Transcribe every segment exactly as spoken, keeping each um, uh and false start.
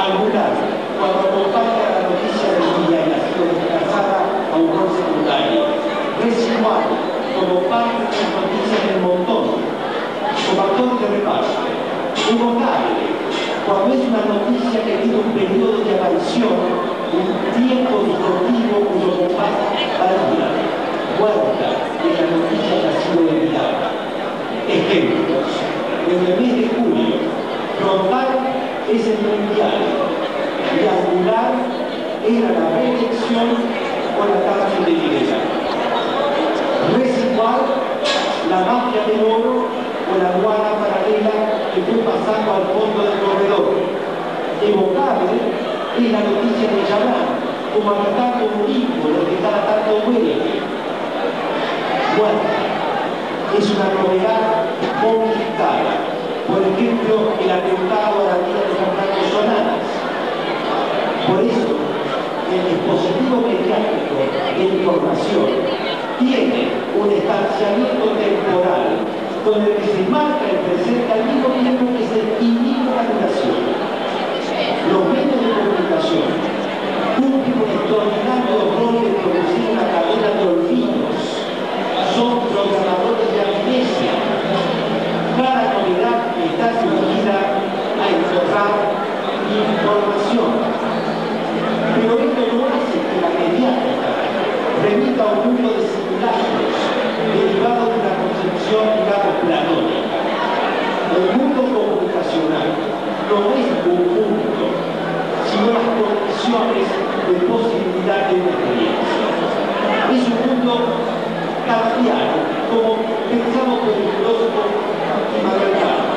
angular cuando acompaña la noticia de que ella ha sido desplazada a un rol secundario. Residual como parte de las noticias del montón, como actor de reparto. Invocable cuando es una noticia que tiene un periodo de aparición, un tiempo discontinuo cuyo compás varía. Muerta de la noticia que ha sido enviada. Ejemplos. En el mes de julio, frontal es el mundial y angular era la reelección o la cárcel de Videla. Residual, la mafia del oro o la aduana paralela que fue pasando al fondo del corredor. Evocable es la noticia de Yamán, como atacando un hijo de que cada tanto muere. Muerta es una novedad modificada. Por ejemplo, el atentado a la vida de Fernando Solanas. Por eso, el dispositivo mediático de información tiene un estanciamiento temporal con el que se marca el presente al mismo tiempo que se indica la duración. Los medios de comunicación cumplen un extraordinario rol de producir una cadena de olvidos. Son programadores de amnesia. Cada novedad está dirigida a encontrar información. Pero esto no hace que la mediática remita a un mundo de simulacros derivado de una concepción, digamos, platónica. El mundo comunicacional no es un mundo, sino las condiciones de posibilidad de una experiencia. Es un mundo cambiado, como pensamos por el filósofo Immanuel Kant,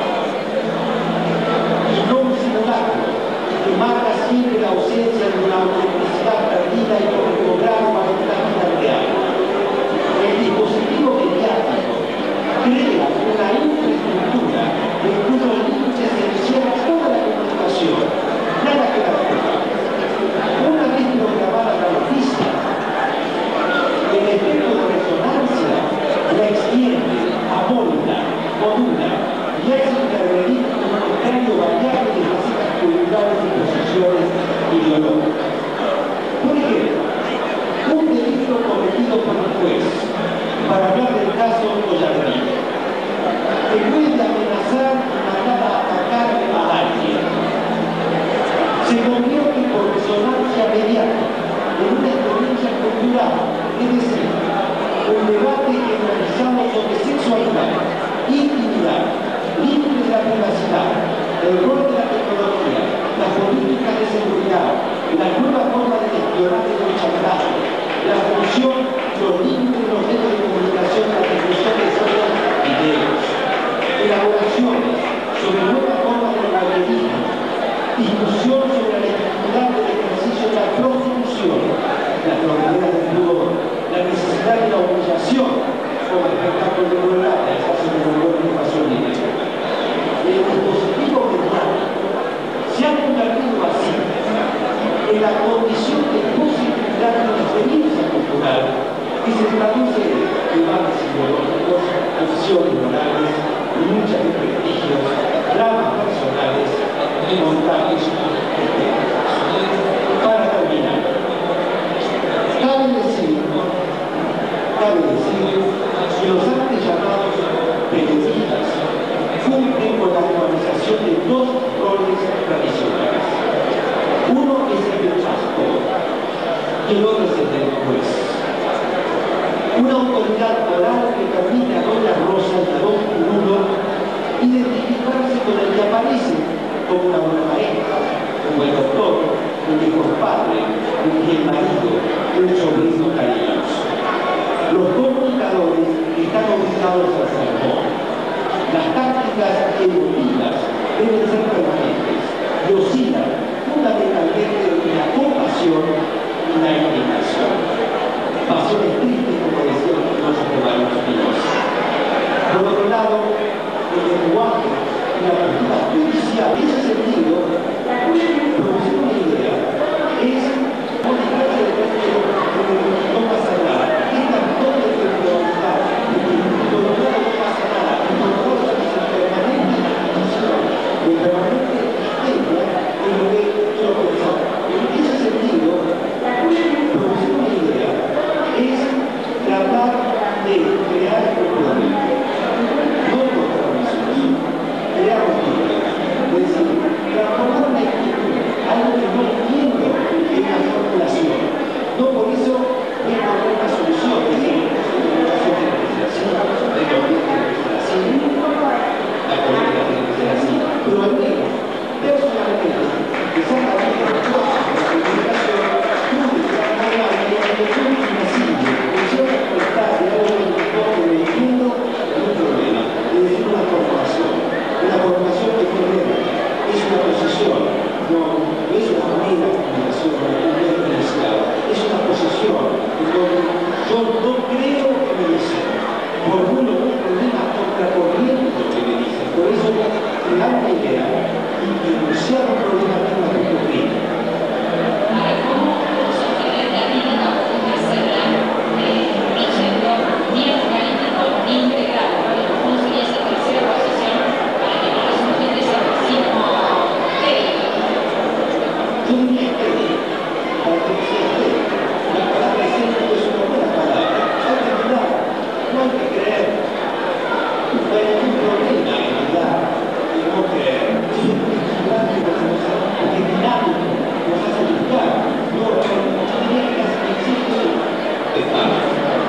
y no un simulacro que marca siempre la ausencia de una autenticidad perdida y por recobrar una vida real. El dispositivo mediático crea una infraestructura en cuyo límite se encierra toda la comunicación, nada que la deja. Una vez programada la noticia, el efecto de resonancia la extiende, amolda, modula y hace intervenir un criterio variable de facetas culturales y posiciones ideológicas. Por ejemplo, un delito cometido por un juez, para hablar del caso Ollarvide, en vez de amenazar y mandar a atacar a alguien, se convierte por resonancia mediática en una experiencia cultural, es decir, un debate generalizado sobre sexualidad, intimidad, límites de la privacidad, el rol de la tecnología, las políticas de seguridad, la nueva forma de gestionar el chantaje, la función, los límites de los medios de comunicación, la difusión de fotos y videos, elaboraciones sobre nuevas formas de periodismo, discusión sobre la legitimidad del ejercicio de la prostitución, la frontera del pudor, la necesidad de la humillación como espectáculo de crueldad en el caso de la educación libre. El dispositivo mediático se ha convertido así en la condición de posibilidad de una experiencia cultural que se traduce en debates ideológicos, opciones morales, luchas de prestigios, dramas personales y montajes estéticos. Para terminar, cabe decir, cabe decir que los antes llamados periodistas cumplen con la organización de dos roles tradicionales. Uno es el del pastor y el otro es el del juez. Una autoridad moral que permite a Doña Rosa y a Don Curulo identificarse con el que aparece como una buena maestra, como el doctor, un mejor padre, un fiel marido, un sobrino cariñoso. Los comunicadores están obligados a hacer todo. Las tácticas emotivas deben ser permanentes y oscilan fundamentalmente entre la compasión y la indignación. Pasiones tristes, como decía el filósofo Baruch Spinoza. Por otro lado, el lenguaje y la postura judicial, en ese sentido, pueden producir una idea. Es una clase de no pasa nada. Esta doble temporalidad, de que con lo no pasa nada, y con lo que es permanente indignación, de permanente histeria, en lo que Yo diría que, para que se esté, la palabra ejemplo es una buena palabra. Hay que mirar, no hay que creer. No hay ningún problema en realidad en no creer. Es un principio que nos hace, que dinámico, nos hace buscar. No, yo diría que las existe de falso.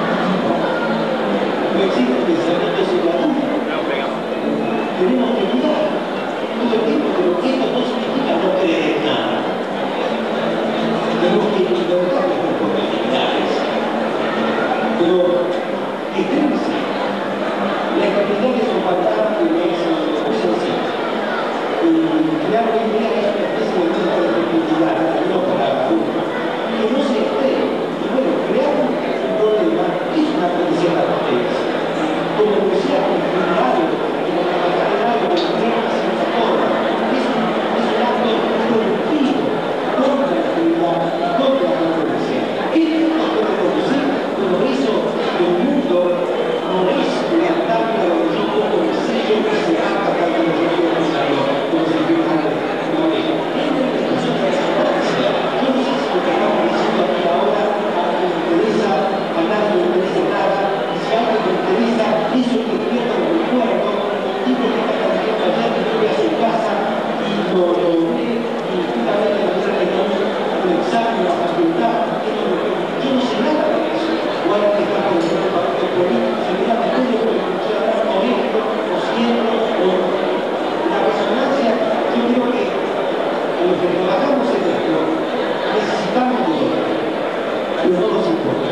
No existe pensamiento sobre la duda. Tenemos que mirar todo el tiempo, pero esto no significa no creer en nada. Tenemos que inventar las oportunidades. Pero, escríbese. Las oportunidades son fantasmas y es muy sencillo. Y crear una idea es una especie de lista de oportunidades, no para la duda. Que no se esté. Y bueno, crear un problema es una condición de potencia. Como que sea algo, como que matar algo, que no tiene una cierta forma. Es un, es un acto productivo contra la actividad y contra la controversia. ¿Qué nos puede producir? Cuando eso del mundo no es lealtad a lo que yo pongo mi sello que se haga tal como yo quiero pensarlo, como se quiere hacer. No es. Es una expresión de resonancia. Yo no sé si lo que estamos diciendo aquí ahora a alguien le interesa, a nadie le interesa nada, y si a alguien le interesa, eso que pierda el recuerdo, un tipo que está cantando allá, que vuelve a su casa y lo, lo ve, y justamente la manera que tenemos un examen en la facultad, esto es lo que yo no sé nada de eso. O alguien que está con el partido político, se mira de todo, pero escuché hablar con esto, o siento, o la resonancia. Yo creo que a los que trabajamos en esto necesitamos de todo, pero no nos importa.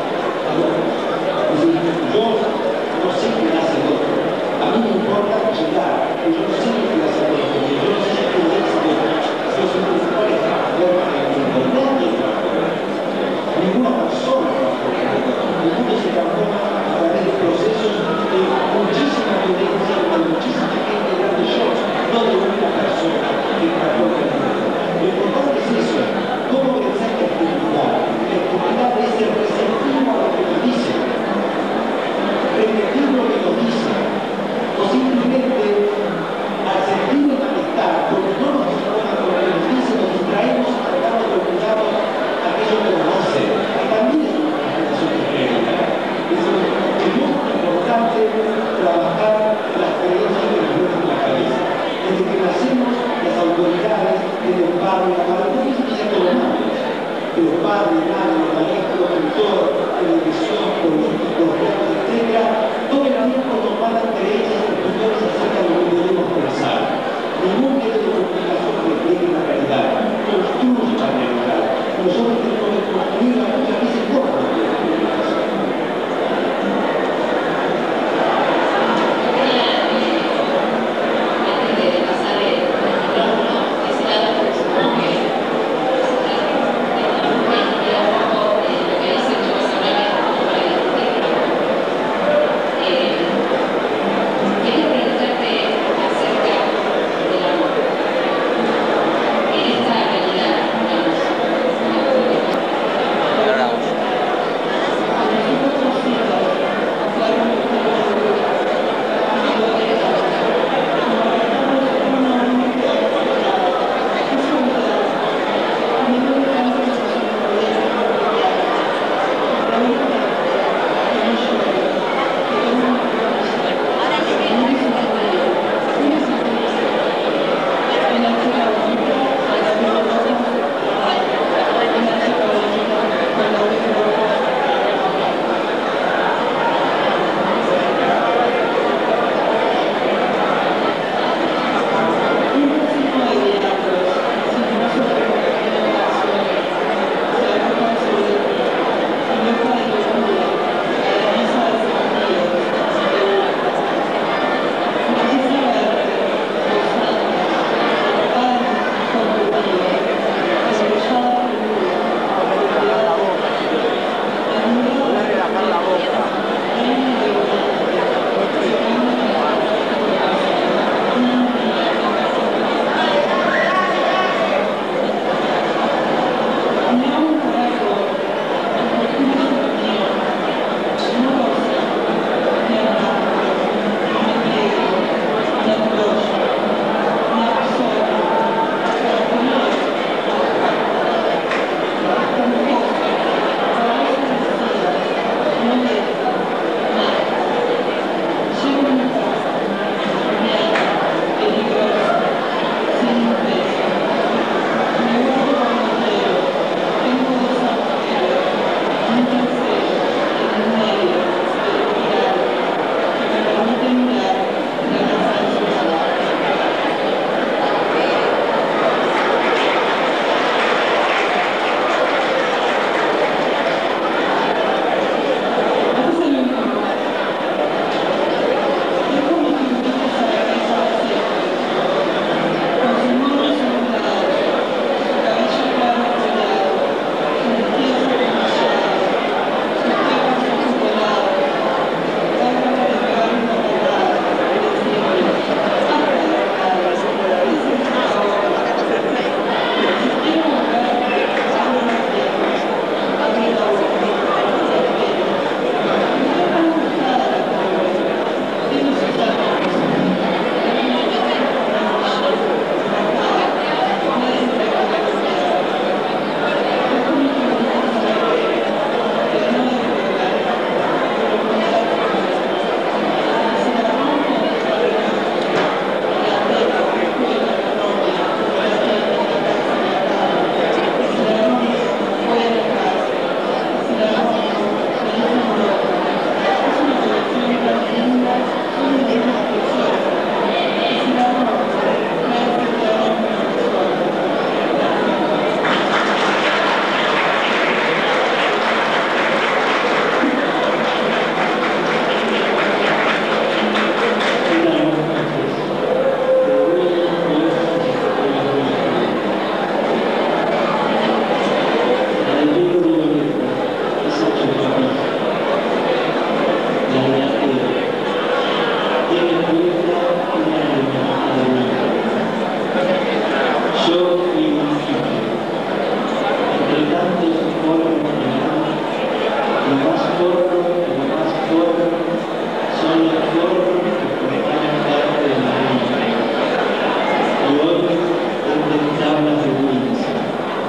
Yo no sé qué hace el otro. A mí me importa llegar, pero yo no sé qué hace el otro. Yo no sé si el éxito, si los principales factores de nadie trabaja. Ninguna persona trabaja. El mundo se transforma a través de procesos de muchísima violencia, de muchísima gente grande yo, no de una persona que transforma el mundo. Lo importante es eso. ¿Cómo pensar la actividad? La actividad es el receptivo a lo que nos dicen. Repetir lo que nos dicen, o simplemente al sentir el malestar, porque no nos importa lo que nos dicen, nos distraemos y tratamos de olvidar aquello que nos hace, que también es una relación genérica. Es muy importante trabajar las creencias que nos meten en la cabeza. Desde que nacemos, las autoridades, desde el padre, la madre, no piensan que sea todo malo, pero padre, madre, maestro, mentor, televisión, políticos, etcétera, todo el tiempo nos mandan creencias y opiniones acerca de lo que debemos pensar. Ningún medio de comunicación refleja la realidad, construye la realidad. Nosotros tenemos que construirla muchas veces por la comunicación.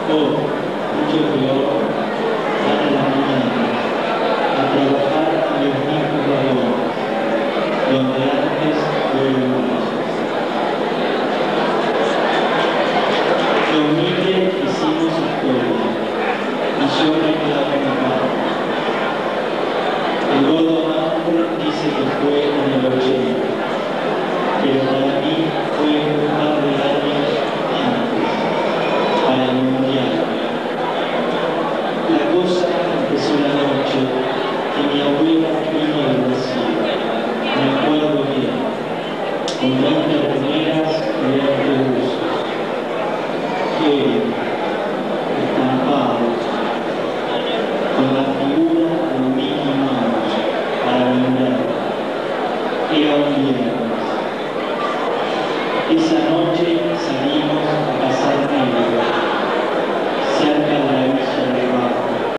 o mucho peor, van a las mañanas a trabajar en los mismos vagones, donde antes fueron. Lo humilde hicimos historia, y yo reclamo mi parte. El gordo Hambre dice que fue en el ochenta, pero para mí fue un par de años antes, para el mundial. La cosa empezó la noche que mi abuela vino del Brasil, me acuerdo bien, con veinte remeras y veinte